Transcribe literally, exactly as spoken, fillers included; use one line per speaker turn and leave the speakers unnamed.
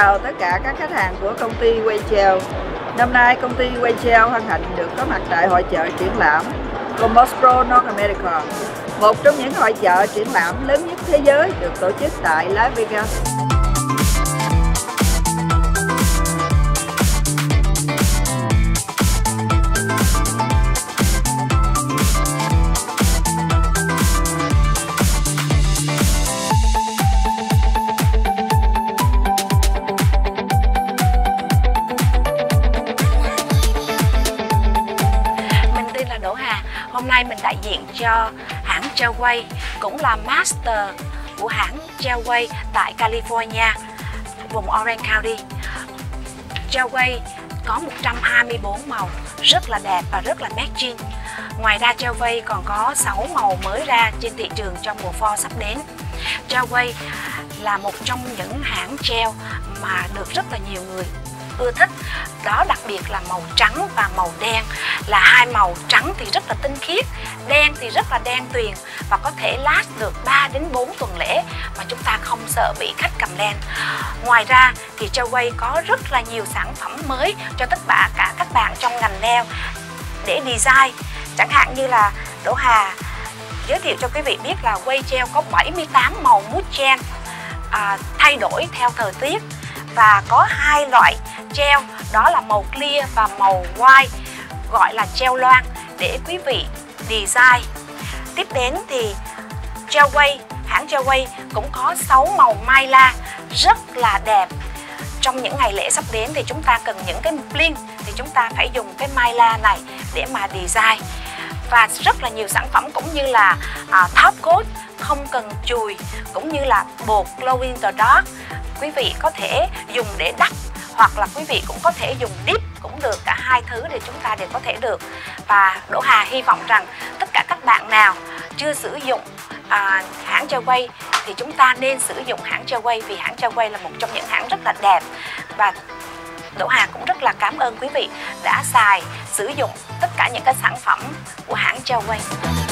chào tất cả các khách hàng của công ty Waychell. Năm nay công ty Waychell hân hạnh được có mặt tại hội chợ triển lãm Comostro North America, một trong những hội chợ triển lãm lớn nhất thế giới được tổ chức tại Las Vegas.
Hôm nay mình đại diện cho hãng Trailway, cũng là master của hãng Trailway tại California, vùng Orange County. Trailway có một trăm hai mươi bốn màu rất là đẹp và rất là matching. Ngoài ra Trailway còn có sáu màu mới ra trên thị trường trong mùa fall sắp đến. Trailway là một trong những hãng trail mà được rất là nhiều người ưa thích. Đó đặc biệt là màu trắng và màu đen, là hai màu trắng thì rất là tinh khiết, đen thì rất là đen tuyền và có thể last được ba đến bốn tuần lễ mà chúng ta không sợ bị khách cầm len. Ngoài ra thì Trailway có rất là nhiều sản phẩm mới cho tất cả cả các bạn trong ngành nail để design. Chẳng hạn như là Đỗ Hà giới thiệu cho quý vị biết là Waychell có bảy mươi tám màu mút gel à, thay đổi theo thời tiết, và có hai loại gel, đó là màu clear và màu white, gọi là gel loang để quý vị design. Tiếp đến thì Trailway, hãng Trailway cũng có sáu màu mylar rất là đẹp. Trong những ngày lễ sắp đến thì chúng ta cần những cái bling thì chúng ta phải dùng cái mylar này để mà design. Và rất là nhiều sản phẩm cũng như là à, top coat không cần chùi, cũng như là bột glow in the dark, quý vị có thể dùng để đắp, hoặc là quý vị cũng có thể dùng dip cũng được, cả hai thứ thì chúng ta đều có thể được. Và Đỗ Hà hy vọng rằng tất cả các bạn nào chưa sử dụng à, hãng Trailway thì chúng ta nên sử dụng hãng Trailway, vì hãng Trailway là một trong những hãng rất là đẹp. Và Đỗ Hà cũng rất là cảm ơn quý vị đã xài, sử dụng tất cả những cái sản phẩm của hãng Trailway.